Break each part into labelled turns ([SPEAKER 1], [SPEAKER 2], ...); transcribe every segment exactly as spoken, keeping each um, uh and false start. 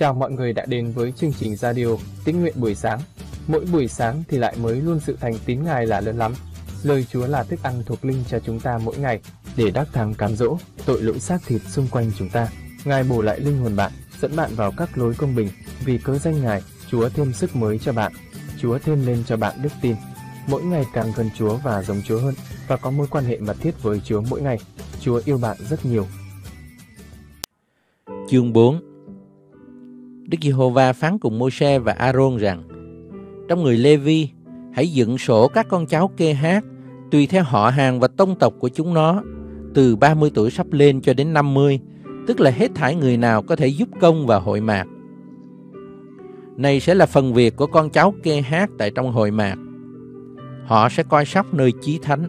[SPEAKER 1] Chào mọi người đã đến với chương trình radio Tĩnh Nguyện buổi sáng. Mỗi buổi sáng thì lại mới luôn sự thành tín Ngài là lớn lắm. Lời Chúa là thức ăn thuộc linh cho chúng ta mỗi ngày, để đắc thắng cám dỗ tội lỗi xác thịt xung quanh chúng ta. Ngài bổ lại linh hồn bạn, dẫn bạn vào các lối công bình. Vì cớ danh Ngài, Chúa thêm sức mới cho bạn. Chúa thêm lên cho bạn đức tin. Mỗi ngày càng gần Chúa và giống Chúa hơn, và có mối quan hệ mật thiết với Chúa mỗi ngày. Chúa yêu bạn rất nhiều.
[SPEAKER 2] Chương bốn. Đức Giê-hô-va phán cùng Môi-se và A-rôn rằng: trong người Lê-vi, hãy dựng sổ các con cháu Kê-hát tùy theo họ hàng và tông tộc của chúng nó, từ ba mươi tuổi sắp lên cho đến năm mươi, tức là hết thảy người nào có thể giúp công vào hội mạc. Này sẽ là phần việc của con cháu Kê-hát tại trong hội mạc. Họ sẽ coi sóc nơi chí thánh.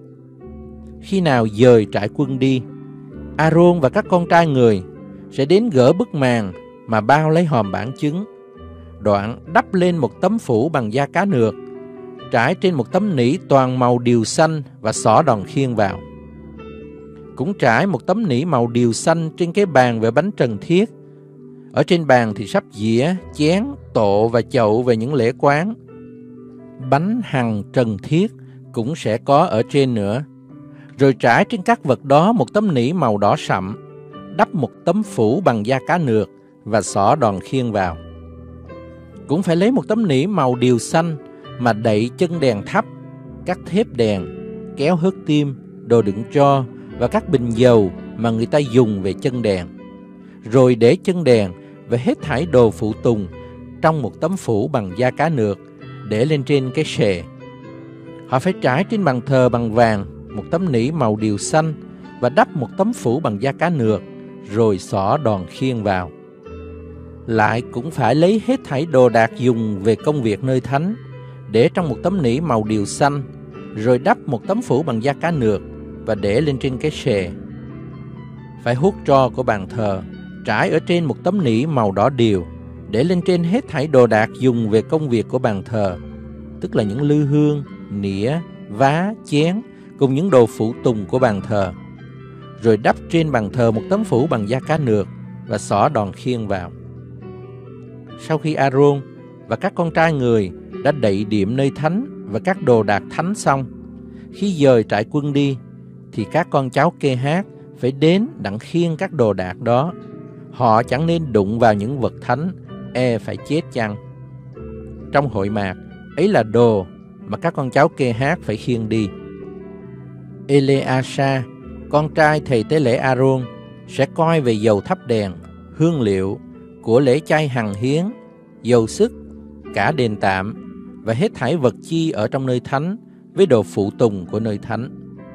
[SPEAKER 2] Khi nào dời trại quân đi, A-rôn và các con trai người sẽ đến gỡ bức màn mà bao lấy hòm bản chứng, đoạn đắp lên một tấm phủ bằng da cá nược, trải trên một tấm nỉ toàn màu điều xanh và xỏ đòn khiên vào. Cũng trải một tấm nỉ màu điều xanh trên cái bàn về bánh trần thiết. Ở trên bàn thì sắp dĩa, chén, tộ và chậu về những lễ quán. Bánh hằng trần thiết cũng sẽ có ở trên nữa. Rồi trải trên các vật đó một tấm nỉ màu đỏ sậm, đắp một tấm phủ bằng da cá nược và xỏ đòn khiên vào. Cũng phải lấy một tấm nỉ màu điều xanh mà đậy chân đèn thắp, các thép đèn, kéo hớt tim, đồ đựng tro và các bình dầu mà người ta dùng về chân đèn. Rồi để chân đèn và hết thảy đồ phụ tùng trong một tấm phủ bằng da cá nược, để lên trên cái xề. Họ phải trải trên bàn thờ bằng vàng một tấm nỉ màu điều xanh và đắp một tấm phủ bằng da cá nược, rồi xỏ đòn khiên vào. Lại cũng phải lấy hết thảy đồ đạc dùng về công việc nơi thánh, để trong một tấm nỉ màu điều xanh, rồi đắp một tấm phủ bằng da cá nược và để lên trên cái xề. Phải hút tro của bàn thờ, trải ở trên một tấm nỉ màu đỏ điều, để lên trên hết thảy đồ đạc dùng về công việc của bàn thờ, tức là những lư hương, nĩa, vá, chén, cùng những đồ phụ tùng của bàn thờ. Rồi đắp trên bàn thờ một tấm phủ bằng da cá nược và xỏ đòn khiên vào. Sau khi A-rôn và các con trai người đã đậy điểm nơi thánh và các đồ đạc thánh xong, khi dời trại quân đi, thì các con cháu Kê-hát phải đến đặng khiêng các đồ đạc đó. Họ chẳng nên đụng vào những vật thánh, e phải chết chăng. Trong hội mạc, ấy là đồ mà các con cháu Kê-hát phải khiêng đi. Ê-lê-a-sa, con trai thầy tế lễ A-rôn, sẽ coi về dầu thắp đèn, hương liệu, của lễ chay hằng hiến, dầu sức, cả đền tạm và hết thảy vật chi ở trong nơi thánh với đồ phụ tùng của nơi thánh.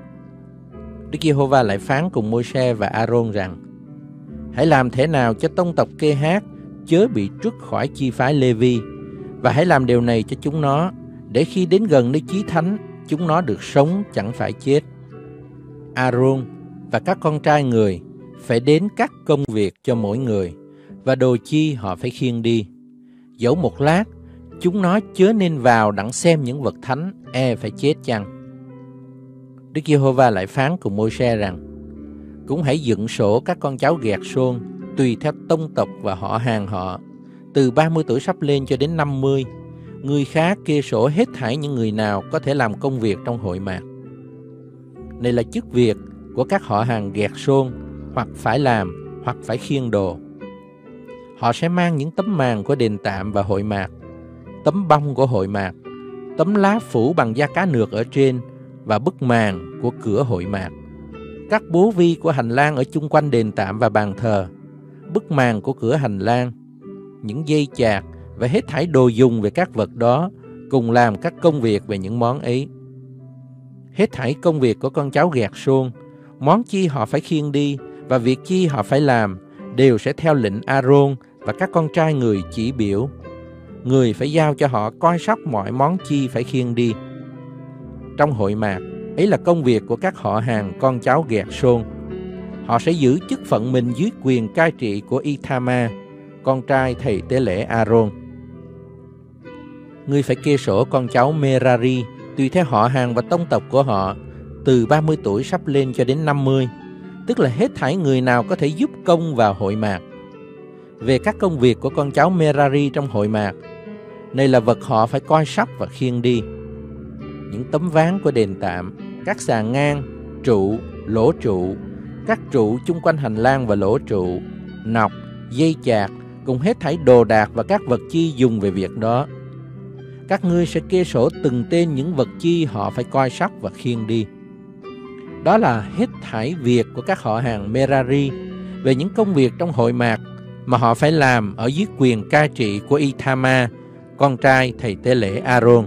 [SPEAKER 2] Đức Giê-hô-va lại phán cùng Môi-se và A-rôn rằng: hãy làm thế nào cho tông tộc Kê-hát chớ bị truất khỏi chi phái Lê-vi, và hãy làm điều này cho chúng nó, để khi đến gần nơi chí thánh, chúng nó được sống chẳng phải chết. A-rôn và các con trai người phải đến các công việc cho mỗi người, và đồ chi họ phải khiêng đi. Dẫu một lát, chúng nó chớ nên vào đặng xem những vật thánh, e phải chết chăng. Đức Giê-hô-va lại phán cùng Môi-se rằng: cũng hãy dựng sổ các con cháu Gẹt-sôn tùy theo tông tộc và họ hàng họ, từ ba mươi tuổi sắp lên cho đến năm mươi. Người khác kê sổ hết thảy những người nào có thể làm công việc trong hội mạc. Này là chức việc của các họ hàng Gẹt-sôn, hoặc phải làm, hoặc phải khiêng đồ. Họ sẽ mang những tấm màn của đền tạm và hội mạc, tấm bông của hội mạc, tấm lá phủ bằng da cá nược ở trên và bức màn của cửa hội mạc, các bố vi của hành lang ở chung quanh đền tạm và bàn thờ, bức màn của cửa hành lang, những dây chạc và hết thảy đồ dùng về các vật đó, cùng làm các công việc về những món ấy. Hết thảy công việc của con cháu Gẹt-sôn, món chi họ phải khiêng đi và việc chi họ phải làm, đều sẽ theo lệnh A-rôn và các con trai người chỉ biểu. Người phải giao cho họ coi sóc mọi món chi phải khiêng đi. Trong hội mạc, ấy là công việc của các họ hàng con cháu Gẹt-sôn. Họ sẽ giữ chức phận mình dưới quyền cai trị của I-tha-ma, con trai thầy tế lễ A-rôn. Ngươi phải kê sổ con cháu Mê-ra-ri tùy theo họ hàng và tông tộc của họ, từ ba mươi tuổi sắp lên cho đến năm mươi, tức là hết thảy người nào có thể giúp công vào hội mạc. về các công việc của con cháu Merari trong hội mạc. Này là vật họ phải coi sóc và khiêng đi: những tấm ván của đền tạm, các sàn ngang, trụ, lỗ trụ, các trụ chung quanh hành lang và lỗ trụ, nọc, dây chạc, cùng hết thảy đồ đạc và các vật chi dùng về việc đó. Các ngươi sẽ kê sổ từng tên những vật chi họ phải coi sóc và khiêng đi. Đó là hết thảy việc của các họ hàng Merari về những công việc trong hội mạc mà họ phải làm ở dưới quyền cai trị của Ithama, con trai thầy tế lễ Aaron.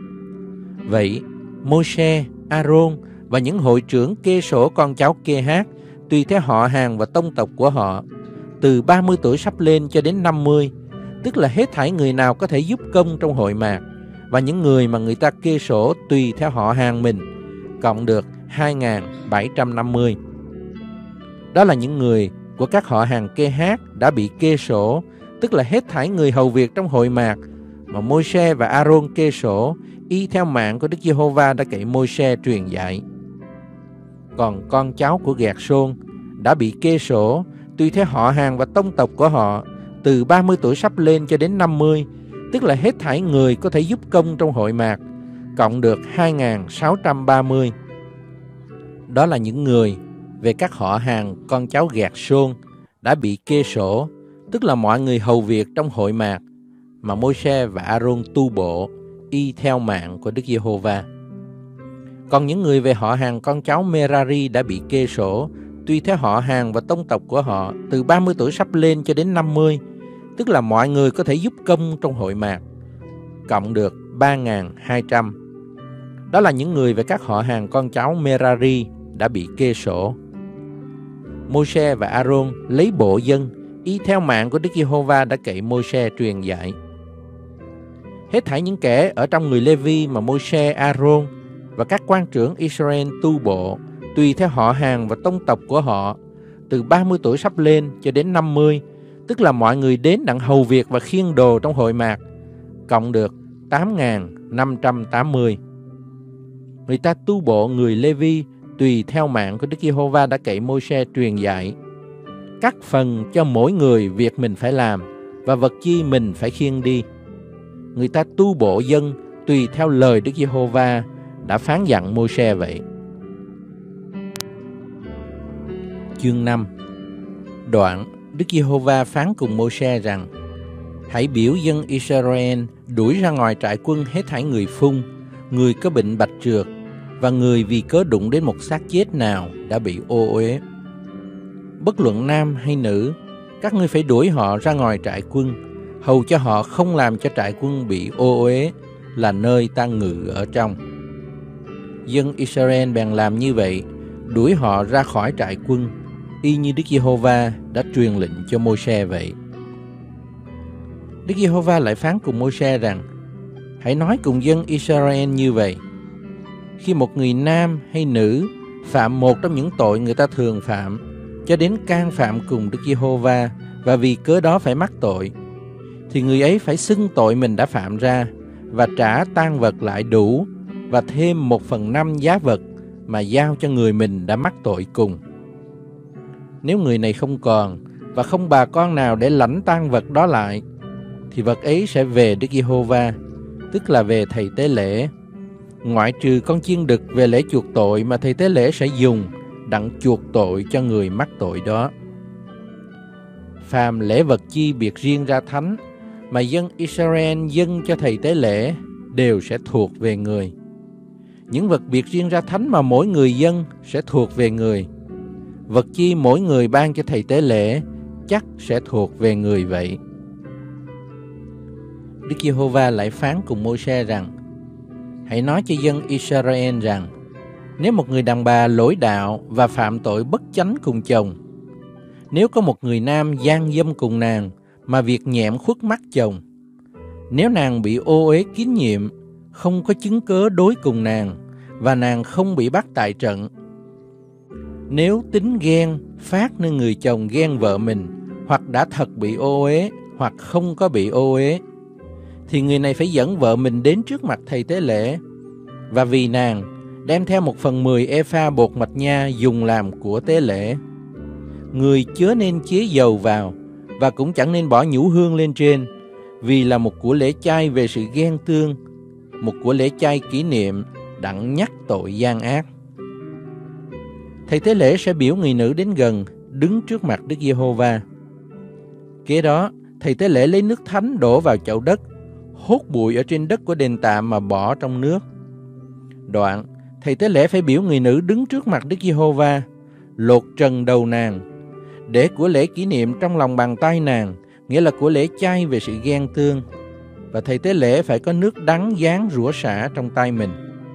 [SPEAKER 2] Vậy, Môi-se, Aaron và những hội trưởng kê sổ con cháu Kê-hát tùy theo họ hàng và tông tộc của họ, từ ba mươi tuổi sắp lên cho đến năm mươi, tức là hết thảy người nào có thể giúp công trong hội mạc, và những người mà người ta kê sổ tùy theo họ hàng mình, cộng được hai nghìn bảy trăm năm mươi. Đó là những người của các họ hàng Kê-hát đã bị kê sổ, tức là hết thảy người hầu việc trong hội mạc mà Môi-se và Aaron kê sổ y theo mạng của Đức Giê-hô-va đã cậy Môi-se truyền dạy. Còn con cháu của Gẹt-sôn đã bị kê sổ tùy theo họ hàng và tông tộc của họ, từ ba mươi tuổi sắp lên cho đến năm mươi, tức là hết thảy người có thể giúp công trong hội mạc, cộng được hai nghìn sáu trăm ba mươi. Đó là những người về các họ hàng con cháu Gẹt-sôn đã bị kê sổ, tức là mọi người hầu việc trong hội mạc mà Môi-se và Aaron tu bộ y theo mạng của Đức Giê-hô-va. Còn những người về họ hàng con cháu Merari đã bị kê sổ tùy theo họ hàng và tông tộc của họ, từ ba mươi tuổi sắp lên cho đến năm mươi, tức là mọi người có thể giúp công trong hội mạc, cộng được ba nghìn hai trăm. Đó là những người về các họ hàng con cháu Merari đã bị kê sổ. Môi-se và Aaron lấy bộ dân y theo mạng của Đức Giê-hô-va đã cậy Môi-se truyền dạy. Hết thảy những kẻ ở trong người Lê-vi mà Môi-se, Aaron và các quan trưởng Israel tu bộ tùy theo họ hàng và tông tộc của họ, từ ba mươi tuổi sắp lên cho đến năm mươi, tức là mọi người đến đặng hầu việc và khiêng đồ trong hội mạc, cộng được tám nghìn năm trăm tám mươi. Người ta tu bộ người Lê-vi tùy theo mạng của Đức Giê-hô-va đã cậy Môi-se truyền dạy, cắt phần cho mỗi người việc mình phải làm và vật chi mình phải khiêng đi. Người ta tu bộ dân tùy theo lời Đức Giê-hô-va đã phán dặn Môi-se vậy. Chương năm. Đoạn Đức Giê-hô-va phán cùng Môi-se rằng: hãy biểu dân Israel đuổi ra ngoài trại quân hết thảy người phun, người có bệnh bạch trược và người vì cớ đụng đến một xác chết nào đã bị ô uế. Bất luận nam hay nữ, các ngươi phải đuổi họ ra ngoài trại quân, hầu cho họ không làm cho trại quân bị ô uế, là nơi ta ngự ở trong. Dân Israel bèn làm như vậy, đuổi họ ra khỏi trại quân, y như Đức Giê-hô-va đã truyền lệnh cho Môi-se vậy. Đức Giê-hô-va lại phán cùng Môi-se rằng: hãy nói cùng dân Israel như vậy: khi một người nam hay nữ phạm một trong những tội người ta thường phạm, cho đến can phạm cùng Đức Giê-hô-va và vì cớ đó phải mắc tội, thì người ấy phải xưng tội mình đã phạm ra và trả tang vật lại đủ và thêm một phần năm giá vật mà giao cho người mình đã mắc tội cùng. Nếu người này không còn và không bà con nào để lãnh tang vật đó lại, thì vật ấy sẽ về Đức Giê-hô-va, tức là về thầy tế lễ, ngoại trừ con chiên đực về lễ chuộc tội mà thầy tế lễ sẽ dùng đặng chuộc tội cho người mắc tội đó. Phàm lễ vật chi biệt riêng ra thánh mà dân Israel dâng cho thầy tế lễ đều sẽ thuộc về người. Những vật biệt riêng ra thánh mà mỗi người dâng sẽ thuộc về người. Vật chi mỗi người ban cho thầy tế lễ chắc sẽ thuộc về người vậy. Đức Giê-hô-va lại phán cùng Môi-se rằng: hãy nói cho dân Israel rằng, nếu một người đàn bà lỗi đạo và phạm tội bất chánh cùng chồng, nếu có một người nam gian dâm cùng nàng mà việc nhẹm khuất mắt chồng, nếu nàng bị ô uế kín nhiệm, không có chứng cớ đối cùng nàng và nàng không bị bắt tại trận, nếu tính ghen phát nên người chồng ghen vợ mình, hoặc đã thật bị ô uế hoặc không có bị ô uế, thì người này phải dẫn vợ mình đến trước mặt thầy tế lễ, và vì nàng đem theo một phần mười ê-pha bột mạch nha dùng làm của tế lễ. Người chớ nên chế dầu vào và cũng chẳng nên bỏ nhũ hương lên trên, vì là một của lễ chay về sự ghen tương, một của lễ chay kỷ niệm đặng nhắc tội gian ác. Thầy tế lễ sẽ biểu người nữ đến gần, đứng trước mặt Đức Giê-hô-va. Kế đó, thầy tế lễ lấy nước thánh đổ vào chậu đất, hốt bụi ở trên đất của đền tạm mà bỏ trong nước. Đoạn, thầy tế lễ phải biểu người nữ đứng trước mặt Đức Giê-hô-va, lột trần đầu nàng, để của lễ kỷ niệm trong lòng bàn tay nàng, nghĩa là của lễ chay về sự ghen tương. Và thầy tế lễ phải có nước đắng giáng rủa xả trong tay mình.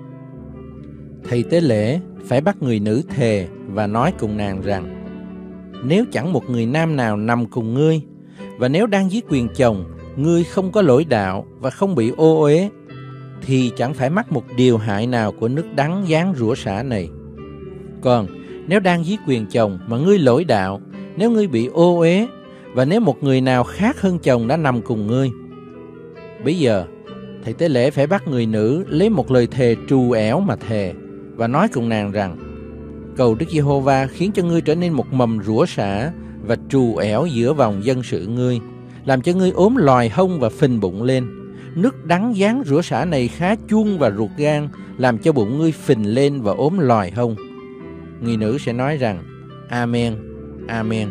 [SPEAKER 2] Thầy tế lễ phải bắt người nữ thề và nói cùng nàng rằng: nếu chẳng một người nam nào nằm cùng ngươi, và nếu đang dưới quyền chồng, ngươi không có lỗi đạo và không bị ô uế, thì chẳng phải mắc một điều hại nào của nước đắng giáng rủa xả này. Còn nếu đang dưới quyền chồng mà ngươi lỗi đạo, nếu ngươi bị ô uế, và nếu một người nào khác hơn chồng đã nằm cùng ngươi, bây giờ thầy tế lễ phải bắt người nữ lấy một lời thề trù ẻo mà thề, và nói cùng nàng rằng: cầu Đức Giê-hô-va khiến cho ngươi trở nên một mầm rủa xả và trù ẻo giữa vòng dân sự ngươi, làm cho ngươi ốm lòi hông và phình bụng lên. Nước đắng giáng rủa xả này khá chuông và ruột gan, làm cho bụng ngươi phình lên và ốm lòi hông. Người nữ sẽ nói rằng: Amen, Amen.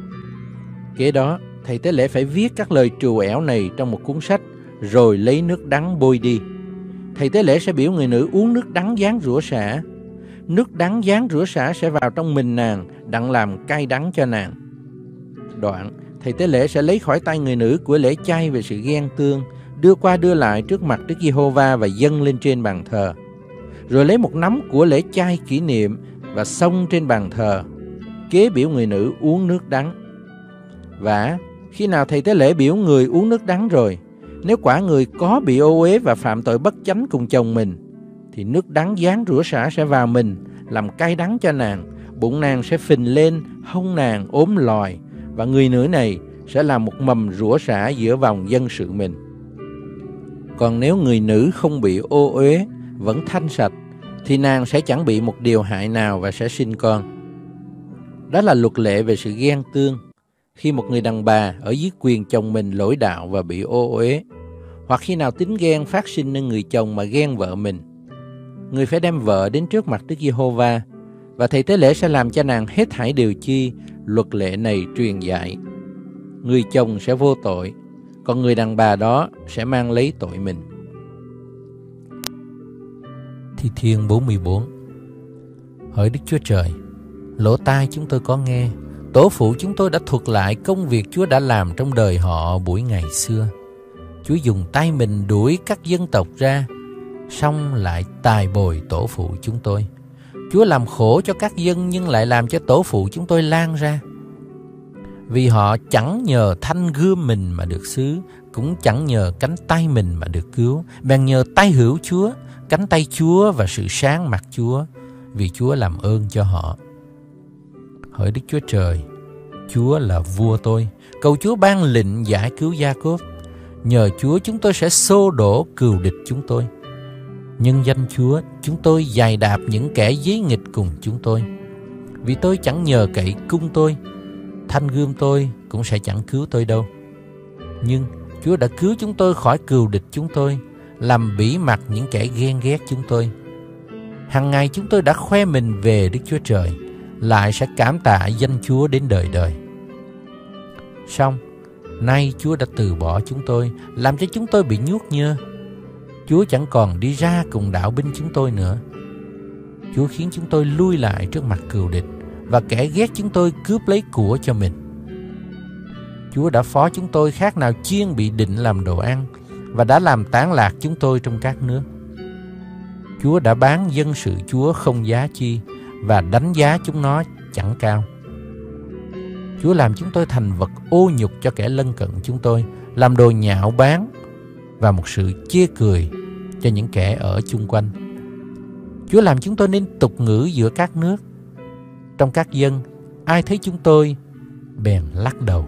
[SPEAKER 2] Kế đó, thầy tế lễ phải viết các lời trù ẻo này trong một cuốn sách, rồi lấy nước đắng bôi đi. Thầy tế lễ sẽ biểu người nữ uống nước đắng giáng rủa xả. Nước đắng giáng rủa xả sẽ vào trong mình nàng, đặng làm cay đắng cho nàng. Đoạn, thầy tế lễ sẽ lấy khỏi tay người nữ của lễ chay về sự ghen tương, đưa qua đưa lại trước mặt Đức Giê-hô-va và dâng lên trên bàn thờ. Rồi lấy một nắm của lễ chay kỷ niệm và xông trên bàn thờ, kế biểu người nữ uống nước đắng. Và khi nào thầy tế lễ biểu người uống nước đắng rồi, nếu quả người có bị ô uế và phạm tội bất chánh cùng chồng mình, thì nước đắng giáng rủa xả sẽ vào mình, làm cay đắng cho nàng, bụng nàng sẽ phình lên, hông nàng ốm lòi, và người nữ này sẽ là một mầm rủa xả giữa vòng dân sự mình. Còn nếu người nữ không bị ô uế, vẫn thanh sạch, thì nàng sẽ chẳng bị một điều hại nào và sẽ sinh con. Đó là luật lệ về sự ghen tương. Khi một người đàn bà ở dưới quyền chồng mình lỗi đạo và bị ô uế, hoặc khi nào tính ghen phát sinh nên người chồng mà ghen vợ mình, người phải đem vợ đến trước mặt Đức Giê-hô-va, và thầy tế lễ sẽ làm cho nàng hết thảy điều chi luật lệ này truyền dạy. Người chồng sẽ vô tội, còn người đàn bà đó sẽ mang lấy tội mình. Thi Thiên bốn mươi bốn. Hỡi Đức Chúa Trời, lỗ tai chúng tôi có nghe, tổ phụ chúng tôi đã thuật lại công việc Chúa đã làm trong đời họ buổi ngày xưa. Chúa dùng tay mình đuổi các dân tộc ra, xong lại tài bồi tổ phụ chúng tôi. Chúa làm khổ cho các dân nhưng lại làm cho tổ phụ chúng tôi lan ra. Vì họ chẳng nhờ thanh gươm mình mà được xứ, cũng chẳng nhờ cánh tay mình mà được cứu, bèn nhờ tay hữu Chúa, cánh tay Chúa và sự sáng mặt Chúa, vì Chúa làm ơn cho họ. Hỡi Đức Chúa Trời, Chúa là vua tôi, cầu Chúa ban lệnh giải cứu Gia-cốp. Nhờ Chúa chúng tôi sẽ xô đổ cừu địch chúng tôi. Nhân danh Chúa chúng tôi giày đạp những kẻ giấy nghịch cùng chúng tôi. Vì tôi chẳng nhờ cậy cung tôi, thanh gươm tôi cũng sẽ chẳng cứu tôi đâu. Nhưng Chúa đã cứu chúng tôi khỏi cừu địch chúng tôi, làm bỉ mặt những kẻ ghen ghét chúng tôi. Hằng ngày chúng tôi đã khoe mình về Đức Chúa Trời, lại sẽ cảm tạ danh Chúa đến đời đời. Song nay Chúa đã từ bỏ chúng tôi, làm cho chúng tôi bị nhuốc nhơ. Chúa chẳng còn đi ra cùng đạo binh chúng tôi nữa. Chúa khiến chúng tôi lui lại trước mặt cừu địch, và kẻ ghét chúng tôi cướp lấy của cho mình. Chúa đã phó chúng tôi khác nào chiên bị định làm đồ ăn, và đã làm tán lạc chúng tôi trong các nước. Chúa đã bán dân sự Chúa không giá chi, và đánh giá chúng nó chẳng cao. Chúa làm chúng tôi thành vật ô nhục cho kẻ lân cận chúng tôi, làm đồ nhạo báng và một sự chê cười cho những kẻ ở chung quanh. Chúa làm chúng tôi nên tục ngữ giữa các nước. Trong các dân, ai thấy chúng tôi bèn lắc đầu.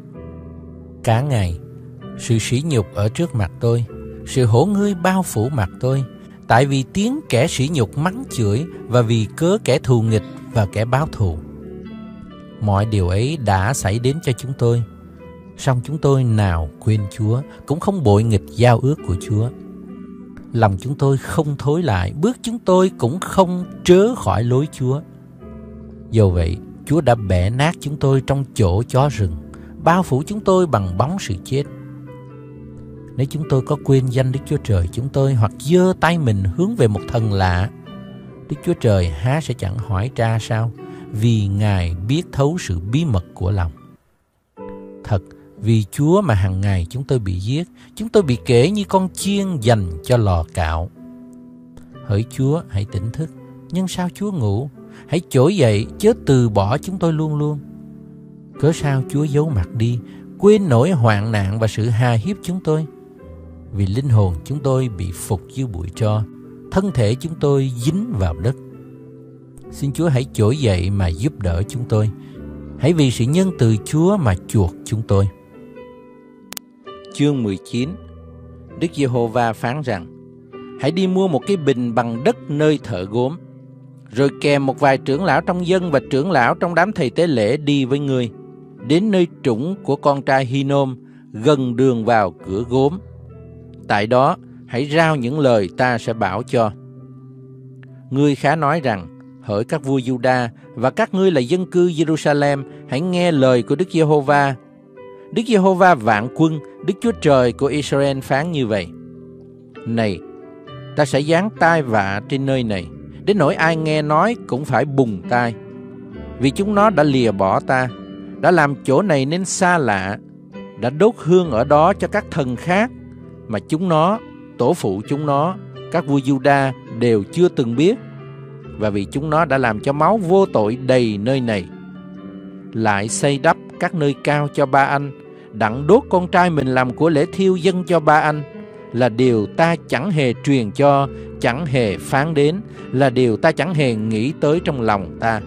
[SPEAKER 2] Cả ngày, sự sỉ nhục ở trước mặt tôi, sự hổ ngươi bao phủ mặt tôi, tại vì tiếng kẻ sỉ nhục mắng chửi, và vì cớ kẻ thù nghịch và kẻ báo thù. Mọi điều ấy đã xảy đến cho chúng tôi, Song chúng tôi nào quên Chúa, cũng không bội nghịch giao ước của Chúa. Lòng chúng tôi không thối lại, bước chúng tôi cũng không trớ khỏi lối Chúa. Dầu vậy, Chúa đã bẻ nát chúng tôi trong chỗ chó rừng, bao phủ chúng tôi bằng bóng sự chết. Nếu chúng tôi có quên danh Đức Chúa Trời chúng tôi, hoặc giơ tay mình hướng về một thần lạ, Đức Chúa Trời há sẽ chẳng hỏi tra sao? Vì Ngài biết thấu sự bí mật của lòng. Thật, vì Chúa mà hàng ngày chúng tôi bị giết, chúng tôi bị kể như con chiên dành cho lò cạo. Hỡi Chúa, hãy tỉnh thức, nhưng sao Chúa ngủ? Hãy trỗi dậy, chớ từ bỏ chúng tôi luôn luôn. Cớ sao Chúa giấu mặt đi, quên nỗi hoạn nạn và sự hà hiếp chúng tôi? Vì linh hồn chúng tôi bị phục dưới bụi tro, thân thể chúng tôi dính vào đất. Xin Chúa hãy trỗi dậy mà giúp đỡ chúng tôi. Hãy vì sự nhân từ Chúa mà chuộc chúng tôi. Chương mười chín. Đức Giê-hô-va phán rằng: hãy đi mua một cái bình bằng đất nơi thợ gốm, rồi kèm một vài trưởng lão trong dân và trưởng lão trong đám thầy tế lễ đi với ngươi, đến nơi trũng của con trai Hinnom, gần đường vào cửa gốm. Tại đó hãy rao những lời ta sẽ bảo cho. Ngươi khá nói rằng: hỡi các vua Giu-đa và các ngươi là dân cư Giê-ru-sa-lem, hãy nghe lời của Đức Giê-hô-va. Đức Giê-hô-va vạn quân, Đức Chúa Trời của Israel phán như vậy: này, ta sẽ giáng tai vạ trên nơi này, đến nỗi ai nghe nói cũng phải bùng tai. Vì chúng nó đã lìa bỏ ta, đã làm chỗ này nên xa lạ, đã đốt hương ở đó cho các thần khác mà chúng nó, tổ phụ chúng nó, các vua Giu-đa đều chưa từng biết. Và vì chúng nó đã làm cho máu vô tội đầy nơi này, lại xây đắp các nơi cao cho ba anh, đặng đốt con trai mình làm của lễ thiêu dâng cho ba anh, là điều ta chẳng hề truyền cho, chẳng hề phán đến, là điều ta chẳng hề nghĩ tới trong lòng ta.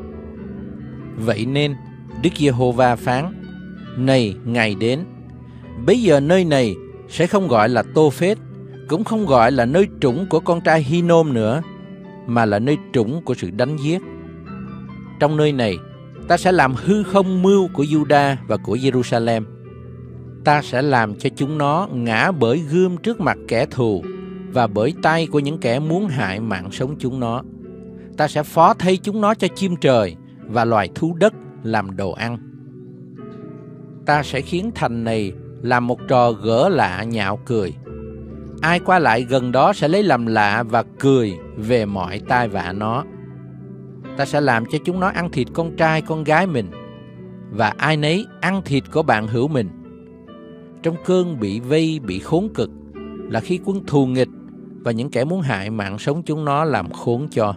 [SPEAKER 2] Vậy nên Đức Giê-hô-va phán: này, ngày đến, bấy giờ nơi này sẽ không gọi là Tô-phết, cũng không gọi là nơi trũng của con trai Hinnom nữa, mà là nơi trũng của sự đánh giết. Trong nơi này, ta sẽ làm hư không mưu của Giu-đa và của Giê-ru-sa-lem. Ta sẽ làm cho chúng nó ngã bởi gươm trước mặt kẻ thù và bởi tay của những kẻ muốn hại mạng sống chúng nó. Ta sẽ phó thây chúng nó cho chim trời và loài thú đất làm đồ ăn. Ta sẽ khiến thành này làm một trò gỡ lạ nhạo cười. Ai qua lại gần đó sẽ lấy làm lạ và cười về mọi tai vạ nó. Ta sẽ làm cho chúng nó ăn thịt con trai con gái mình, và ai nấy ăn thịt của bạn hữu mình. Trong cơn bị vây bị khốn cực là khi quân thù nghịch và những kẻ muốn hại mạng sống chúng nó làm khốn cho.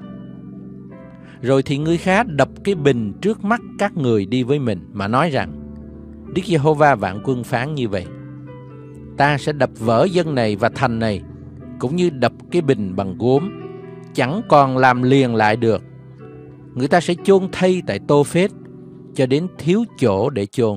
[SPEAKER 2] Rồi thì ngươi khá đập cái bình trước mắt các người đi với mình mà nói rằng: Đức Giê-hô-va vạn quân phán như vậy: ta sẽ đập vỡ dân này và thành này, cũng như đập cái bình bằng gốm, chẳng còn làm liền lại được. Người ta sẽ chôn thây tại Tô-phết cho đến thiếu chỗ để chôn.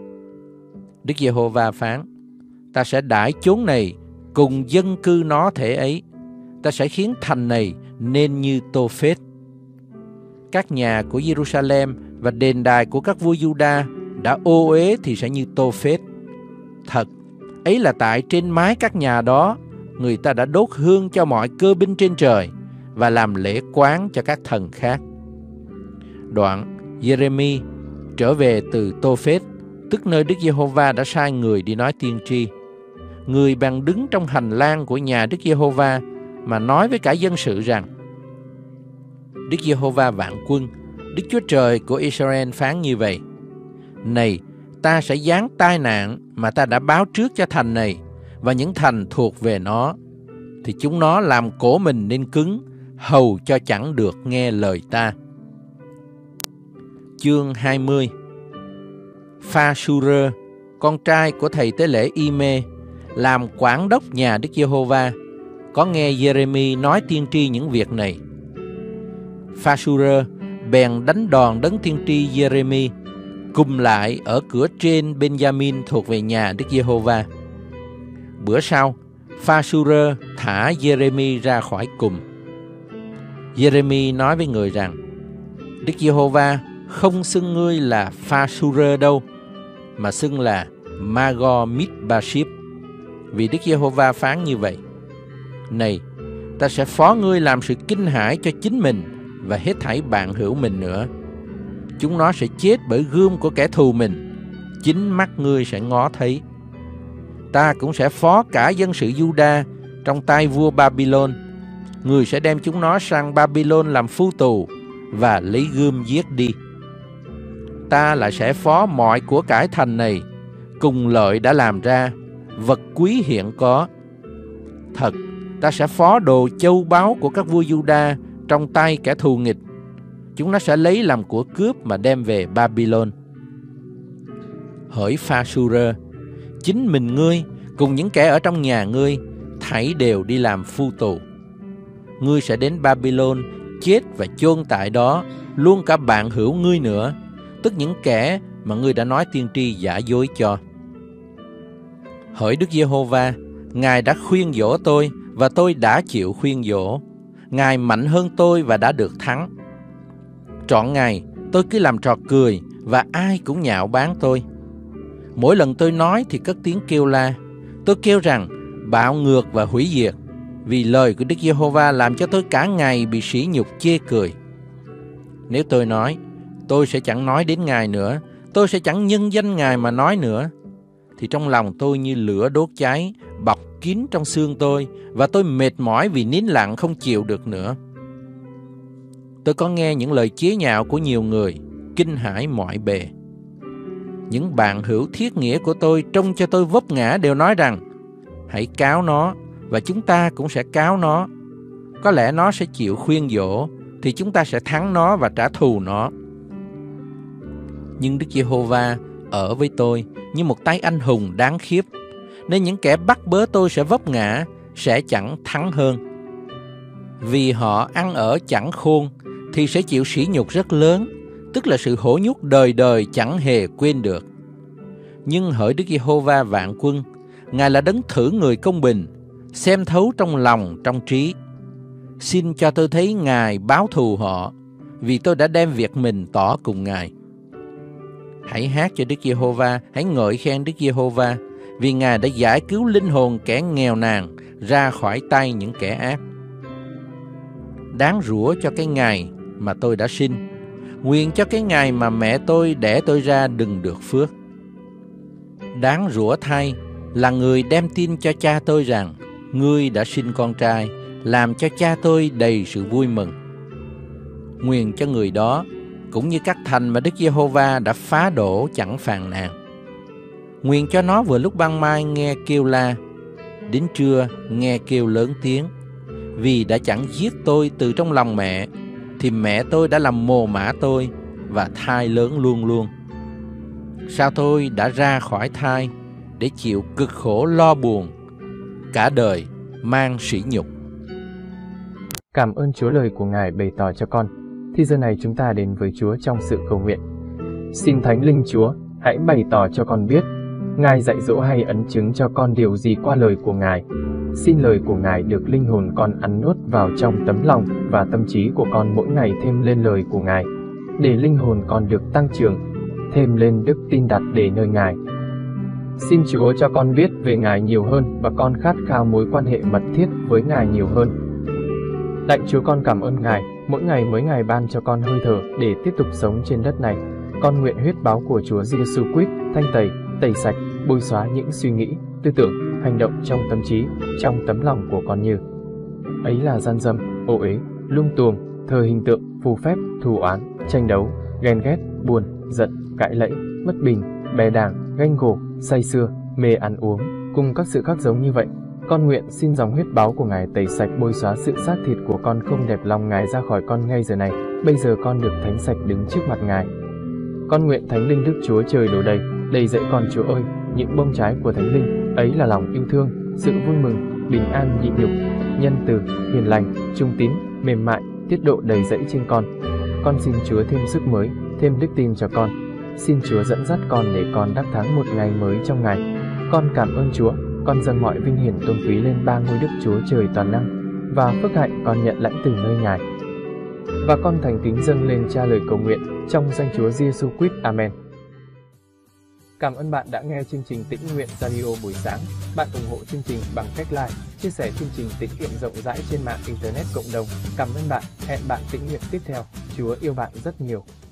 [SPEAKER 2] Đức Giê-hô-va phán: ta sẽ đãi chốn này cùng dân cư nó thể ấy. Ta sẽ khiến thành này nên như Tô-phết. Các nhà của Giê-ru-sa-lem và đền đài của các vua Giu-đa đã ô uế thì sẽ như Tô-phết. Thật, ấy là tại trên mái các nhà đó, người ta đã đốt hương cho mọi cơ binh trên trời và làm lễ quán cho các thần khác. Đoạn Giê-rê-mi trở về từ Tô-phết, tức nơi Đức Giê-hô-va đã sai người đi nói tiên tri. Người bèn đứng trong hành lang của nhà Đức Giê-hô-va mà nói với cả dân sự rằng: Đức Giê-hô-va vạn quân, Đức Chúa Trời của Israel phán như vậy: này, ta sẽ giáng tai nạn mà ta đã báo trước cho thành này và những thành thuộc về nó, thì chúng nó làm cổ mình nên cứng, hầu cho chẳng được nghe lời ta. Chương hai mươi. Pha-su-rơ, con trai của thầy tế lễ Y-mê, làm quản đốc nhà Đức Giê-hô-va, có nghe Giê-rê-mi nói tiên tri những việc này. Pha-su-rơ bèn đánh đòn đấng tiên tri Giê-rê-mi, cùng lại ở cửa trên Ben-gia-min thuộc về nhà Đức Giê-hô-va. Bữa sau, Pha-su-rơ thả Giê-rê-mi ra khỏi cùng. Giê-rê-mi nói với người rằng: Đức Giê-hô-va không xưng ngươi là Pha-su-rơ đâu, mà xưng là Magor Midbashib. Vì Đức Giê-hô-va phán như vậy: Này, ta sẽ phó ngươi làm sự kinh hãi cho chính mình và hết thảy bạn hữu mình nữa. Chúng nó sẽ chết bởi gươm của kẻ thù mình, chính mắt ngươi sẽ ngó thấy. Ta cũng sẽ phó cả dân sự Juda trong tay vua Babylon. Người sẽ đem chúng nó sang Babylon làm phu tù và lấy gươm giết đi. Ta lại sẽ phó mọi của cải thành này, cùng lợi đã làm ra, vật quý hiện có. Thật, ta sẽ phó đồ châu báu của các vua Juda trong tay kẻ thù nghịch. Chúng nó sẽ lấy làm của cướp mà đem về Babylon. Hỡi Pha-su-rơ, chính mình ngươi cùng những kẻ ở trong nhà ngươi thảy đều đi làm phu tù. Ngươi sẽ đến Babylon, chết và chôn tại đó, luôn cả bạn hữu ngươi nữa, tức những kẻ mà ngươi đã nói tiên tri giả dối cho. Hỡi Đức Giê-hô-va, Ngài đã khuyên dỗ tôi và tôi đã chịu khuyên dỗ. Ngài mạnh hơn tôi và đã được thắng. Trọn ngày tôi cứ làm trò cười và ai cũng nhạo báng tôi. Mỗi lần tôi nói thì cất tiếng kêu la. Tôi kêu rằng bạo ngược và hủy diệt, vì lời của Đức Giê-hô-va làm cho tôi cả ngày bị sỉ nhục chê cười. Nếu tôi nói, tôi sẽ chẳng nói đến Ngài nữa, tôi sẽ chẳng nhân danh Ngài mà nói nữa, thì trong lòng tôi như lửa đốt cháy, bọc kín trong xương tôi, và tôi mệt mỏi vì nín lặng không chịu được nữa. Tôi có nghe những lời chế nhạo của nhiều người, kinh hãi mọi bề. Những bạn hữu thiết nghĩa của tôi trông cho tôi vấp ngã đều nói rằng: hãy cáo nó, và chúng ta cũng sẽ cáo nó. Có lẽ nó sẽ chịu khuyên dỗ, thì chúng ta sẽ thắng nó và trả thù nó. Nhưng Đức Giê-hô-va ở với tôi như một tay anh hùng đáng khiếp, nên những kẻ bắt bớ tôi sẽ vấp ngã, sẽ chẳng thắng hơn. Vì họ ăn ở chẳng khôn, thì sẽ chịu sỉ nhục rất lớn, tức là sự hổ nhục đời đời chẳng hề quên được. Nhưng hỡi Đức Giê-hô-va vạn quân, Ngài là đấng thử người công bình, xem thấu trong lòng trong trí. Xin cho tôi thấy Ngài báo thù họ, vì tôi đã đem việc mình tỏ cùng Ngài. Hãy hát cho Đức Giê-hô-va, hãy ngợi khen Đức Giê-hô-va, vì Ngài đã giải cứu linh hồn kẻ nghèo nàn ra khỏi tay những kẻ ác. Đáng rủa cho cái ngày mà tôi đã sinh, nguyện cho cái ngày mà mẹ tôi đẻ tôi ra đừng được phước. Đáng rủa thay là người đem tin cho cha tôi rằng ngươi đã sinh con trai, làm cho cha tôi đầy sự vui mừng. Nguyện cho người đó, cũng như các thành mà Đức Giê-hô-va đã phá đổ chẳng phàn nàn. Nguyện cho nó vừa lúc ban mai nghe kêu la, đến trưa nghe kêu lớn tiếng. Vì đã chẳng giết tôi từ trong lòng mẹ, thì mẹ tôi đã làm mồ mả tôi và thai lớn luôn luôn. Sao tôi đã ra khỏi thai để chịu cực khổ lo buồn, cả đời mang sỉ nhục.
[SPEAKER 1] Cảm ơn Chúa lời của Ngài bày tỏ cho con. Thì giờ này chúng ta đến với Chúa trong sự cầu nguyện. Xin Thánh Linh Chúa, hãy bày tỏ cho con biết, Ngài dạy dỗ hay ấn chứng cho con điều gì qua lời của Ngài. Xin lời của Ngài được linh hồn con ăn nuốt vào trong tấm lòng và tâm trí của con mỗi ngày thêm lên lời của Ngài, để linh hồn con được tăng trưởng, thêm lên đức tin đặt để nơi Ngài. Xin Chúa cho con biết về Ngài nhiều hơn và con khát khao mối quan hệ mật thiết với Ngài nhiều hơn. Lạy Chúa, con cảm ơn Ngài, mỗi ngày mỗi ngày ban cho con hơi thở để tiếp tục sống trên đất này. Con nguyện huyết báo của Chúa Giêsu Christ thanh tẩy, tẩy sạch, bôi xóa những suy nghĩ, tư tưởng, hành động trong tâm trí, trong tấm lòng của con như ấy là gian dâm, ô uế, lung tuồng, thờ hình tượng, phù phép, thù oán, tranh đấu, ghen ghét, buồn, giận, cãi lẫy, bất bình, bè đảng, ganh gổ, say sưa, mê ăn uống, cùng các sự khác giống như vậy. Con nguyện xin dòng huyết báo của Ngài tẩy sạch, bôi xóa sự xác thịt của con không đẹp lòng Ngài ra khỏi con ngay giờ này. Bây giờ con được thánh sạch đứng trước mặt Ngài. Con nguyện Thánh Linh Đức Chúa Trời đổ đầy, đầy dẫy con Chúa ơi, những bông trái của Thánh Linh, ấy là lòng yêu thương, sự vui mừng, bình an nhịn nhục, nhân từ, hiền lành, trung tín, mềm mại, tiết độ đầy dẫy trên con. Con xin Chúa thêm sức mới, thêm đức tin cho con. Xin Chúa dẫn dắt con để con đắc thắng một ngày mới trong Ngài. Con cảm ơn Chúa, con dâng mọi vinh hiển tôn quý lên ba ngôi Đức Chúa Trời toàn năng, và phước hạnh con nhận lãnh từ nơi Ngài. Và con thành kính dâng lên Cha lời cầu nguyện trong danh Chúa Giêsu Christ. Amen. Cảm ơn bạn đã nghe chương trình Tĩnh Nguyện Radio buổi sáng. Bạn ủng hộ chương trình bằng cách like, chia sẻ chương trình tĩnh nguyện rộng rãi trên mạng Internet cộng đồng. Cảm ơn bạn. Hẹn bạn tĩnh nguyện tiếp theo. Chúa yêu bạn rất nhiều.